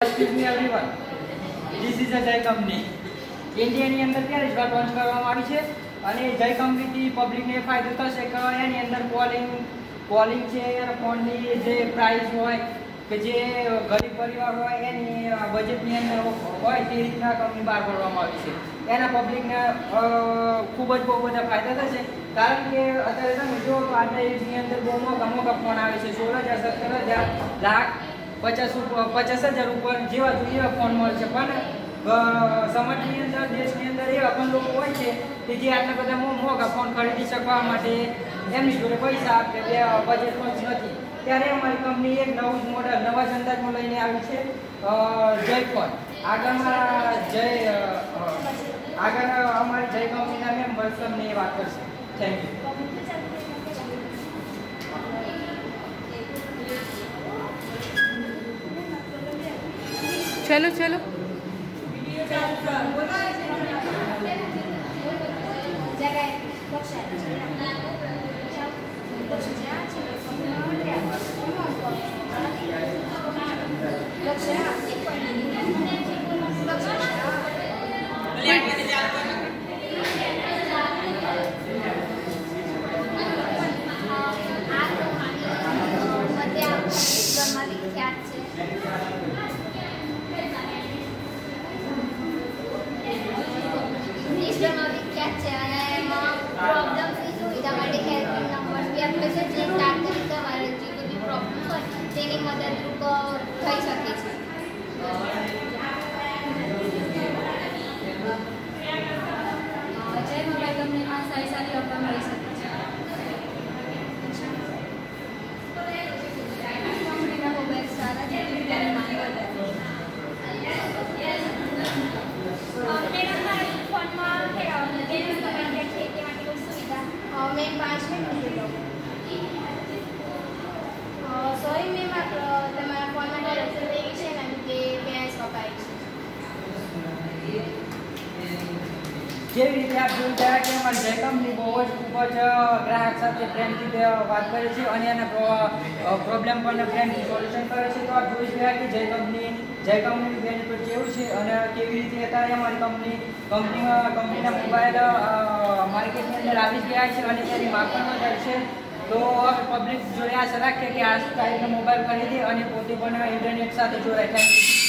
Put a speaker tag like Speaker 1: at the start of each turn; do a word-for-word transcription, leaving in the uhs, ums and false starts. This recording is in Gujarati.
Speaker 1: Excuse me everyone. This is a Jai company. ઇન્ડિયાની અંદર ત્યારે જ લોન્ચ કરવામાં આવી છે અને જય કંપનીથી પબ્લિકને ફાયદો થશે કે એની અંદર કોલિંગ કોલિંગ છે યાર ફોનની જે પ્રાઇસ હોય કે જે ગરીબ પરિવાર હોય એની બજેટની અંદર હોય તે રીતના કંપની બહાર પાડવામાં આવી છે. એના પબ્લિકને ખૂબ જ બહુ બધા ફાયદા થશે કારણ કે અત્યારે તમે જો તો આજના યુગની અંદર બહુ મોટા મોટા ફોન આવે છે. સોળ હજાર સત્તર હજાર લાખ પચાસ પચાસ હજાર ઉપર જેવા જોઈએ એવા ફોન મળશે. પણ સમાજની અંદર દેશની અંદર એવા પણ લોકો હોય છે કે જે આટલા બધા મોંઘા ફોન ખરીદી શકવા માટે એમની જોડે પૈસા આપે બજેટ પણ નથી. ત્યારે અમારી કંપની એક નવું જ મોડલ નવા જ અંદાજમાં લઈને આવી છે જય ફોન. આગળના જય આગળ અમારી જય કંપનીના મેમ્બર્સ તમને એ વાત કરશે. Thank you.
Speaker 2: चलो चलो
Speaker 3: मैं पाँच मिनट सॉरी मैम आप તમારા ફોનમાં રજિસ્ટર થઈ છે ને કે બેલેન્સ કપાય છે.
Speaker 1: જેવી રીતે આપ જોઈ રહ્યા કે અમારી જય કંપની બહુ જ ખૂબ જ ગ્રાહક સાથે પ્રેમથી વાત કરે છે અને એના પ્રોબ્લેમ પણ પ્રેમથી સોલ્યુશન કરે છે. તો આપ જોઈ રહ્યા કે જય કંપની જય કંપનીનું બેનિફિટ કેવું છે અને કેવી રીતે અત્યારે અમારી કંપની કંપનીમાં કંપનીના મોબાઈલ માર્કેટની અંદર આવી ગયા છે અને તેની માંગ પણ વધારે છે. તો પબ્લિક જોડે આશા રાખીએ કે આ ટાઈપનો મોબાઈલ ખરીદે અને પોતે પણ ઇન્ટરનેટ સાથે જોડાય. Thank you.